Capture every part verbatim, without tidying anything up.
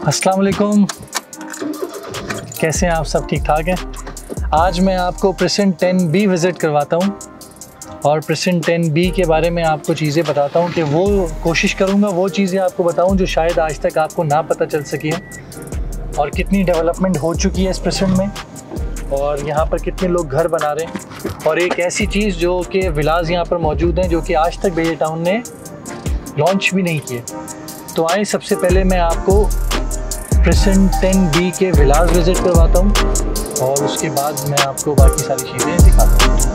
अस्सलाम वालेकुम, कैसे हैं आप? सब ठीक ठाक हैं। आज मैं आपको प्रेसेंट टेन बी विज़िट करवाता हूं और प्रेसेंट टेन बी के बारे में आपको चीज़ें बताता हूं कि वो कोशिश करूंगा वो चीज़ें आपको बताऊं जो शायद आज तक आपको ना पता चल सकी हैं, और कितनी डेवलपमेंट हो चुकी है इस प्रेसेंट में, और यहाँ पर कितने लोग घर बना रहे हैं, और एक ऐसी चीज़ जो कि विलाज यहाँ पर मौजूद हैं जो कि आज तक बहरिया टाउन ने लॉन्च भी नहीं किए। तो आए, सबसे पहले मैं आपको प्रेसेंट टेन बी के विलाज विज़िट करवाता हूँ और उसके बाद मैं आपको बाकी सारी चीज़ें दिखाता हूँ।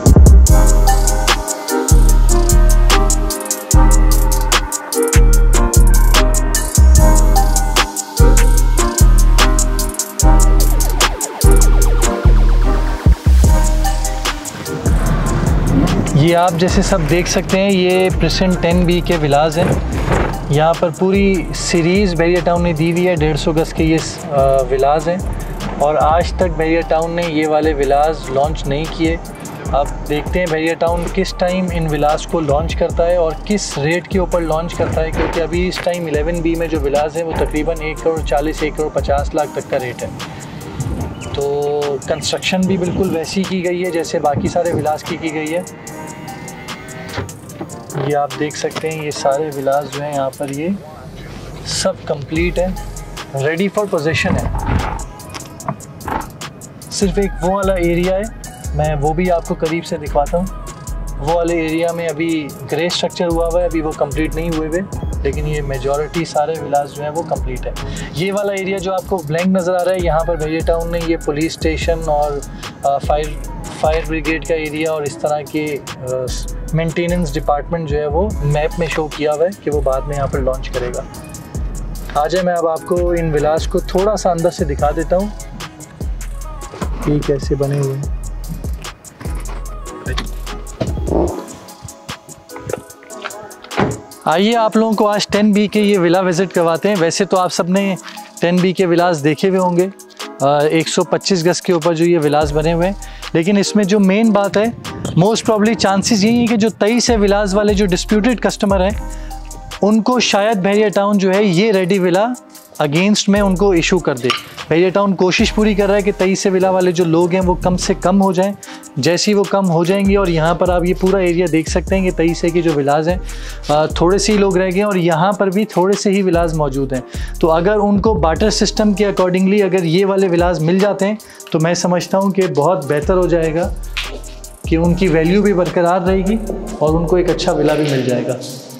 ये आप जैसे सब देख सकते हैं, ये प्रेसेंट टेन बी के विलाज हैं। यहाँ पर पूरी सीरीज़ बहरिया टाउन ने दी हुई है। डेढ़ सौ गज़ के ये विलाज हैं और आज तक बहरिया टाउन ने ये वाले विलाज लॉन्च नहीं किए। अब देखते हैं बहरिया टाउन किस टाइम इन विलाज को लॉन्च करता है और किस रेट के ऊपर लॉन्च करता है, क्योंकि अभी इस टाइम इलेवन बी में जो विलाज हैं वो तकरीबन एक करोड़ चालीस एक करोड़ पचास लाख तक का रेट है। तो कंस्ट्रक्शन भी बिल्कुल वैसी की गई है जैसे बाकी सारे विलाज की की गई है। ये आप देख सकते हैं, ये सारे विलाज जो हैं यहाँ पर ये सब कंप्लीट है, रेडी फॉर पोजीशन है। सिर्फ एक वो वाला एरिया है, मैं वो भी आपको करीब से दिखाता हूँ। वो वाले एरिया में अभी ग्रे स्ट्रक्चर हुआ हुआ है, अभी वो कंप्लीट नहीं हुए हुए, लेकिन ये मेजॉरिटी सारे विलाज जो हैं वो कंप्लीट है। ये वाला एरिया जो आपको ब्लैंक नज़र आ रहा है, यहाँ पर बहरिया टाउन ने ये पुलिस स्टेशन और फायर फायर ब्रिगेड का एरिया और इस तरह के मेंटेनेंस डिपार्टमेंट जो है वो मैप में शो किया हुआ है कि वो बाद में यहाँ पर लॉन्च करेगा। आ जाए, मैं अब आपको इन विलाज को थोड़ा सा अंदर से दिखा देता हूँ कि कैसे बने हुए हैं। आइए आप लोगों को आज टेन बी के ये विला विज़िट करवाते हैं। वैसे तो आप सब ने टेन बी के विलाज देखे हुए होंगे, एक सौ पच्चीस गज़ के ऊपर जो ये विलाज बने हुए हैं, लेकिन इसमें जो मेन बात है, मोस्ट प्रॉब्ली चांसेस यही है कि जो तेईस है विलाज वाले जो डिस्प्यूटेड कस्टमर हैं उनको शायद बहरिया टाउन जो है ये रेडी विला अगेंस्ट में उनको इशू कर दे। बहरिया टाउन कोशिश पूरी कर रहा है कि तेईस से विला वाले जो लोग हैं वो कम से कम हो जाएं। जैसे ही वो कम हो जाएंगे, और यहाँ पर आप ये पूरा एरिया देख सकते हैं कि तेईस के जो विलाज हैं थोड़े से ही लोग रह गए और यहाँ पर भी थोड़े से ही विलाज मौजूद हैं। तो अगर उनको बार्टर सिस्टम के अकॉर्डिंगली अगर ये वाले विलाज मिल जाते हैं तो मैं समझता हूँ कि बहुत बेहतर हो जाएगा, कि उनकी वैल्यू भी बरकरार रहेगी और उनको एक अच्छा विला भी मिल जाएगा।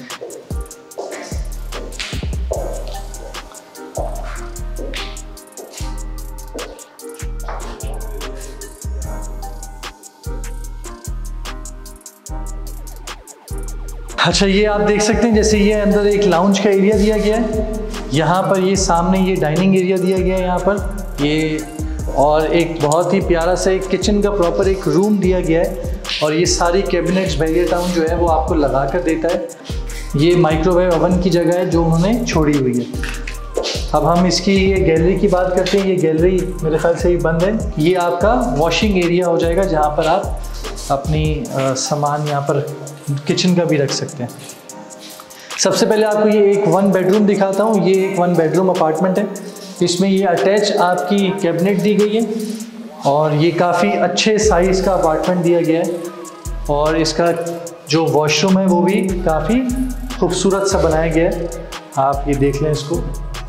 अच्छा, ये आप देख सकते हैं जैसे ये अंदर एक लाउंज का एरिया दिया गया है, यहाँ पर ये सामने ये डाइनिंग एरिया दिया गया है यहाँ पर ये, और एक बहुत ही प्यारा सा एक किचन का प्रॉपर एक रूम दिया गया है, और ये सारी कैबिनेट्स बहरिया टाउन जो है वो आपको लगा कर देता है। ये माइक्रोवेव ओवन की जगह है जो उन्होंने छोड़ी हुई है। अब हम इसकी ये गैलरी की बात करते हैं। ये गैलरी मेरे ख्याल से ही बंद है। ये आपका वॉशिंग एरिया हो जाएगा जहाँ पर आप अपनी आ, सामान यहाँ पर किचन का भी रख सकते हैं। सबसे पहले आपको ये एक वन बेडरूम दिखाता हूँ। ये एक वन बेडरूम अपार्टमेंट है। इसमें ये अटैच आपकी कैबिनेट दी गई है और ये काफ़ी अच्छे साइज़ का अपार्टमेंट दिया गया है, और इसका जो वॉशरूम है वो भी काफ़ी खूबसूरत सा बनाया गया है। आप ये देख लें इसको।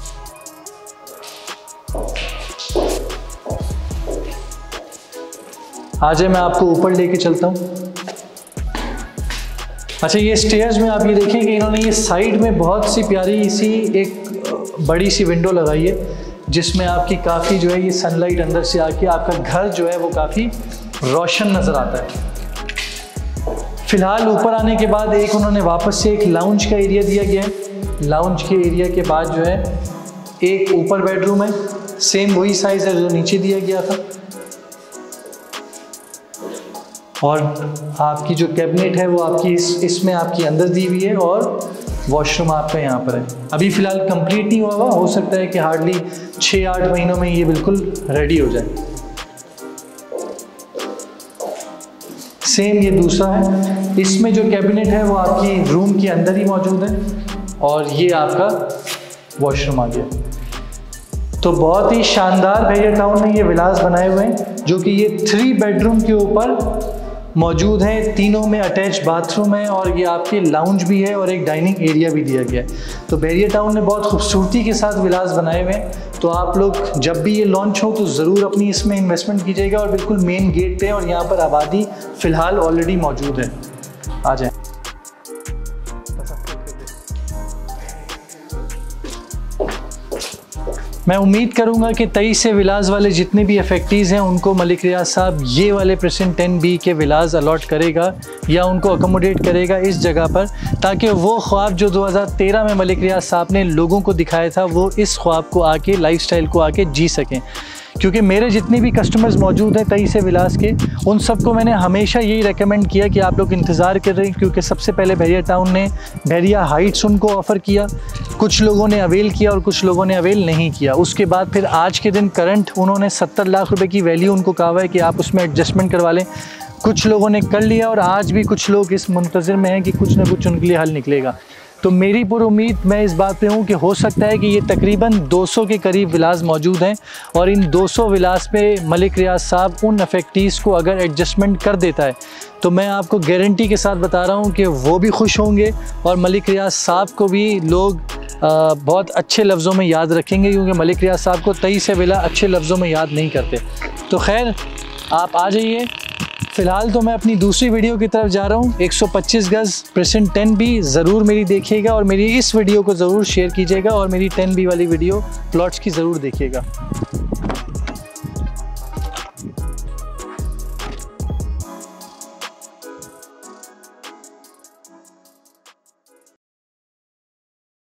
आज मैं आपको ऊपर लेके चलता हूँ। अच्छा, ये स्टेयर्स में आप ये देखें कि इन्होंने ये साइड में बहुत सी प्यारी सी एक बड़ी सी विंडो लगाई है, जिसमें आपकी काफ़ी जो है ये सनलाइट अंदर से आके आपका घर जो है वो काफ़ी रोशन नज़र आता है। फ़िलहाल ऊपर आने के बाद एक उन्होंने वापस से एक लाउंज का एरिया दिया गया है। लाउंज के एरिया के बाद जो है एक ऊपर बेडरूम है, सेम वही साइज़ है जो नीचे दिया गया था, और आपकी जो कैबिनेट है वो आपकी इस इसमें आपकी अंदर दी हुई है, और वॉशरूम आपका यहाँ पर है। अभी फ़िलहाल कंप्लीट नहीं हुआ हुआ, हो सकता है कि हार्डली छः आठ महीनों में ये बिल्कुल रेडी हो जाए। सेम ये दूसरा है, इसमें जो कैबिनेट है वो आपकी रूम के अंदर ही मौजूद है, और ये आपका वॉशरूम आ गया। तो बहुत ही शानदार बैरिया टाउन में ये विलास बनाए हुए हैं, जो कि ये थ्री बेडरूम के ऊपर मौजूद है। तीनों में अटैच बाथरूम है और ये आपके लाउंज भी है और एक डाइनिंग एरिया भी दिया गया है। तो बैरिया टाउन ने बहुत खूबसूरती के साथ विलास बनाए हुए हैं। तो आप लोग जब भी ये लॉन्च हो तो ज़रूर अपनी इसमें इन्वेस्टमेंट कीजिएगा, और बिल्कुल मेन गेट पे, और यहाँ पर आबादी फ़िलहाल ऑलरेडी मौजूद है। आ जाए। मैं उम्मीद करूंगा कि तेईस से विलास वाले जितने भी अफेक्टीज़ हैं उनको मलिक रियाज साहब ये वाले परसेंट टेन बी के विलास अलॉट करेगा या उनको अकोमोडेट करेगा इस जगह पर, ताकि वो ख्वाब जो दो हज़ार तेरह में मलिक रियाज साहब ने लोगों को दिखाया था वो इस ख्वाब को आके, लाइफस्टाइल को आके जी सकें। क्योंकि मेरे जितने भी कस्टमर्स मौजूद हैं तेईस से विलास के, उन सबको मैंने हमेशा यही रेकमेंड किया कि आप लोग इंतज़ार कर रहे हैं, क्योंकि सबसे पहले बैरिया टाउन ने बैरिया हाइट्स उनको ऑफ़र किया, कुछ लोगों ने अवेल किया और कुछ लोगों ने अवेल नहीं किया। उसके बाद फिर आज के दिन करंट उन्होंने सत्तर लाख रुपए की वैल्यू उनको कहा है कि आप उसमें एडजस्टमेंट करवा लें। कुछ लोगों ने कर लिया और आज भी कुछ लोग इस मुंतज़िर में हैं कि कुछ ना कुछ उनके लिए हल निकलेगा। तो मेरी पूरी उम्मीद मैं इस बात पे हूँ कि हो सकता है कि ये तकरीबन दो सौ के करीब विलास मौजूद हैं, और इन दो सौ विलास पे मलिक रियाज साहब उन अफेक्टीज़ को अगर एडजस्टमेंट कर देता है तो मैं आपको गारंटी के साथ बता रहा हूँ कि वो भी खुश होंगे और मलिक रियाज साहब को भी लोग आ, बहुत अच्छे लफ्ज़ों में याद रखेंगे, क्योंकि मलिक रियाज साहब को तेईस से विला अच्छे लफ्ज़ों में याद नहीं करते। तो खैर आप आ जाइए। फ़िलहाल तो मैं अपनी दूसरी वीडियो की तरफ जा रहा हूँ। एक सौ पच्चीस गज़ परसेंट टेन बी ज़रूर मेरी देखिएगा, और मेरी इस वीडियो को ज़रूर शेयर कीजिएगा, और मेरी टेन बी वाली वीडियो प्लॉट्स की ज़रूर देखिएगा।